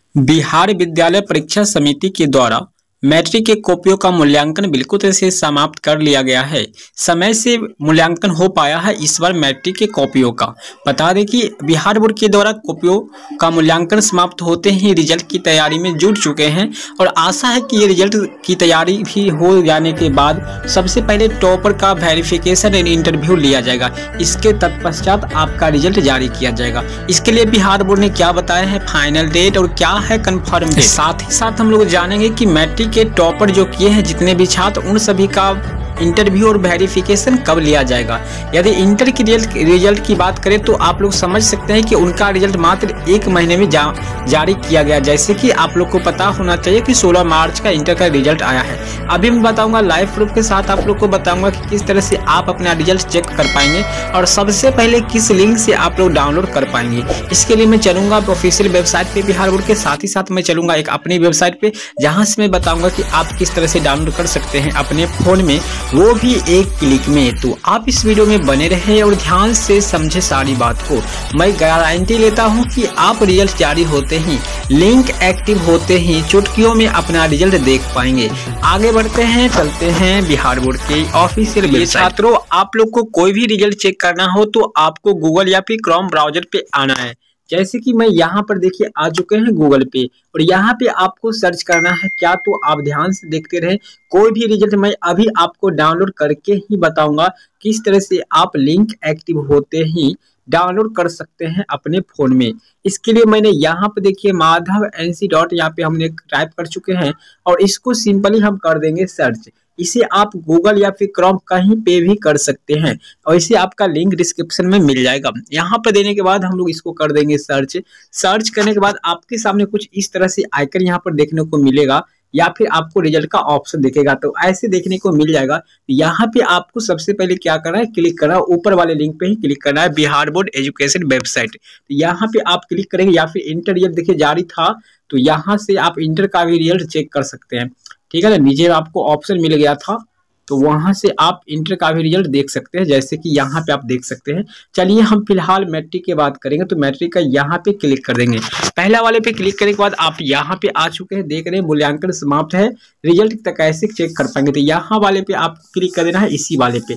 बिहार विद्यालय परीक्षा समिति के द्वारा मैट्रिक के कॉपियों का मूल्यांकन बिल्कुल तरह से समाप्त कर लिया गया है। समय से मूल्यांकन हो पाया है इस बार मैट्रिक के कॉपियों का। बता दें कि बिहार बोर्ड के द्वारा कॉपियों का मूल्यांकन समाप्त होते ही रिजल्ट की तैयारी में जुट चुके हैं और आशा है कि ये रिजल्ट की तैयारी भी हो जाने के बाद सबसे पहले टॉपर का वेरिफिकेशन एंड इंटरव्यू लिया जाएगा। इसके तत्पश्चात आपका रिजल्ट जारी किया जाएगा। इसके लिए बिहार बोर्ड ने क्या बताया है फाइनल डेट और क्या है कन्फर्म डेट। साथ ही साथ हम लोग जानेंगे कि मैट्रिक के टॉपर जो किए हैं जितने भी छात्र, उन सभी का इंटरव्यू और वेरिफिकेशन कब लिया जाएगा। यदि इंटर की रिजल्ट की बात करें तो आप लोग समझ सकते हैं कि उनका रिजल्ट मात्र 1 महीने में जारी किया गया। जैसे कि आप लोग को पता होना चाहिए कि 16 मार्च का इंटर का रिजल्ट आया है। अभी मैं बताऊंगा लाइव प्रूफ के साथ, आप लोग को बताऊंगा कि किस तरह से आप अपना रिजल्ट चेक कर पाएंगे और सबसे पहले किस लिंक से आप लोग डाउनलोड कर पाएंगे। इसके लिए मैं चलूंगा ऑफिशियल वेबसाइट पे बिहार बोर्ड के, साथ ही साथ मैं चलूंगा एक अपनी वेबसाइट पे जहां से मैं बताऊंगा कि आप किस तरह से डाउनलोड कर सकते हैं अपने फोन में, वो भी एक क्लिक में। तो आप इस वीडियो में बने रहे और ध्यान से समझे सारी बात को। मैं गारंटी लेता हूं कि आप रिजल्ट जारी होते ही, लिंक एक्टिव होते ही चुटकियों में अपना रिजल्ट देख पाएंगे। आगे बढ़ते हैं, चलते हैं बिहार बोर्ड के ऑफिशियल वेबसाइट। छात्रों, आप लोग को कोई भी रिजल्ट चेक करना हो तो आपको गूगल या फिर क्रोम ब्राउजर पे आना है। जैसे कि मैं यहाँ पर देखिए आ चुके हैं गूगल पे और यहाँ पे आपको सर्च करना है क्या, तो आप ध्यान से देखते रहे। कोई भी रिजल्ट मैं अभी आपको डाउनलोड करके ही बताऊंगा किस तरह से आप लिंक एक्टिव होते ही डाउनलोड कर सकते हैं अपने फोन में। इसके लिए मैंने यहाँ पे देखिए माधव NC डॉट यहाँ पे हमने टाइप कर चुके हैं और इसको सिंपली हम कर देंगे सर्च। इसे आप गूगल या फिर क्रोम कहीं पे भी कर सकते हैं और इसे आपका लिंक डिस्क्रिप्शन में मिल जाएगा। यहाँ पर देने के बाद हम लोग इसको कर देंगे सर्च। सर्च करने के बाद आपके सामने कुछ इस तरह से आइकन यहाँ पर देखने को मिलेगा या फिर आपको रिजल्ट का ऑप्शन दिखेगा, तो ऐसे देखने को मिल जाएगा। यहाँ पे आपको सबसे पहले क्या करना है, क्लिक करना है ऊपर वाले लिंक पे ही क्लिक करना है, बिहार बोर्ड एजुकेशन वेबसाइट। तो यहाँ पे आप क्लिक करेंगे या फिर इंटर रिजल्ट देखिए जारी था, तो यहाँ से आप इंटर का भी रिजल्ट चेक कर सकते हैं। ठीक है ना, नीचे आपको ऑप्शन मिल गया था तो वहां से आप इंटर का भी रिजल्ट देख सकते हैं, जैसे कि यहाँ पे आप देख सकते हैं। चलिए हम फिलहाल मैट्रिक की बात करेंगे, तो मैट्रिक का यहाँ पे क्लिक कर देंगे। पहला वाले पे क्लिक करने के बाद आप यहाँ पे आ चुके हैं, देख रहे हैं मूल्यांकन समाप्त है, रिजल्ट तक कैसे चेक कर पाएंगे। तो यहाँ वाले पे आपको क्लिक कर देना है, इसी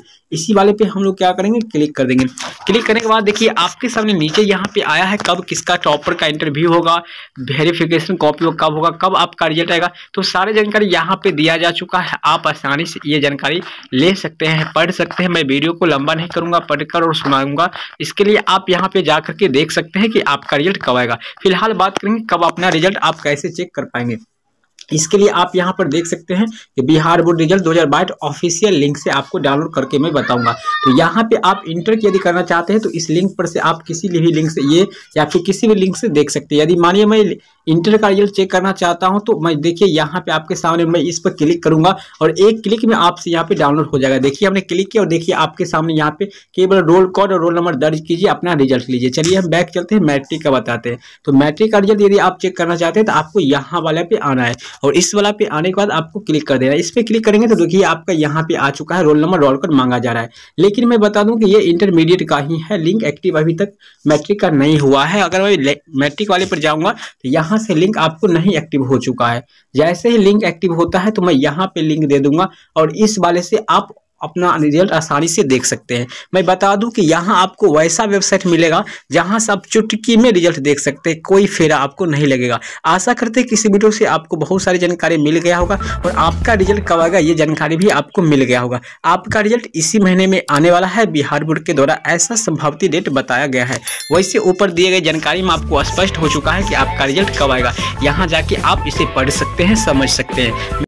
वाले पे हम लोग क्या करेंगे, क्लिक कर देंगे। क्लिक करने के बाद देखिए आपके सामने नीचे यहाँ पे आया है कब किसका टॉपर का इंटरव्यू होगा, वेरिफिकेशन कॉपी कब होगा, कब आपका रिजल्ट आएगा, तो सारी जानकारी यहाँ पे दिया जा चुका है। आप आसानी से ये जानकारी ले सकते हैं, पढ़ सकते हैं। मैं वीडियो को लंबा नहीं करूंगा, पढ़कर और सुनाऊंगा। इसके लिए आप यहाँ पे जाकर के देख सकते हैं कि आपका रिजल्ट कब आएगा। फिलहाल बात करेंगे कब अपना रिजल्ट आप कैसे चेक कर पाएंगे। इसके लिए आप यहाँ पर देख सकते हैं कि Bihar board result 2022 official link से आपको डाउनलोड करके मैं बताऊंगा। तो यहाँ पे आप इंटर की यदि करना चाहते हैं तो इस लिंक पर से आप किसी भी लिंक से ये या फिर किसी भी लिंक से देख सकते हैं। यदि मानिए मैं इंटर का रिजल्ट चेक करना चाहता हूं तो मैं देखिए यहाँ पे आपके सामने मैं इस पर क्लिक करूंगा और एक क्लिक में आपसे यहाँ पे डाउनलोड हो जाएगा। देखिए हमने क्लिक किया और देखिए आपके सामने यहाँ पे केवल रोल कोड और रोल नंबर दर्ज कीजिए, अपना रिजल्ट लीजिए। चलिए हम बैक चलते हैं, मैट्रिक का बताते हैं। तो मैट्रिक का रिजल्ट यदि आप चेक करना चाहते हैं तो आपको यहाँ वाले पे आना है और इस वाला पे आने के बाद आपको क्लिक कर देना है। इस पे क्लिक करेंगे तो देखिए आपका यहाँ पे आ चुका है, रोल नंबर रोल कोड मांगा जा रहा है। लेकिन मैं बता दूं कि ये इंटरमीडिएट का ही है, लिंक एक्टिव अभी तक मैट्रिक का नहीं हुआ है। अगर मैं मैट्रिक वाले पर जाऊंगा तो यहाँ से लिंक आपको नहीं एक्टिव हो चुका है। जैसे ही लिंक एक्टिव होता है तो मैं यहाँ पे लिंक दे दूंगा और इस वाले से आप अपना रिजल्ट आसानी से देख सकते हैं। मैं बता दूं कि यहाँ आपको वैसा वेबसाइट मिलेगा जहां से आप चुटकी में रिजल्ट देख सकते हैं, कोई फेरा आपको नहीं लगेगा। आशा करते हैं किसी वीडियो से आपको बहुत सारी जानकारी मिल गया होगा और आपका रिजल्ट कब आएगा ये जानकारी भी आपको मिल गया होगा। आपका रिजल्ट इसी महीने में आने वाला है, बिहार बोर्ड के द्वारा ऐसा संभावित डेट बताया गया है। वैसे ऊपर दिए गए जानकारी में आपको स्पष्ट हो चुका है कि आपका रिजल्ट कब आएगा। यहाँ जाके आप इसे पढ़ सकते हैं, समझ सकते हैं।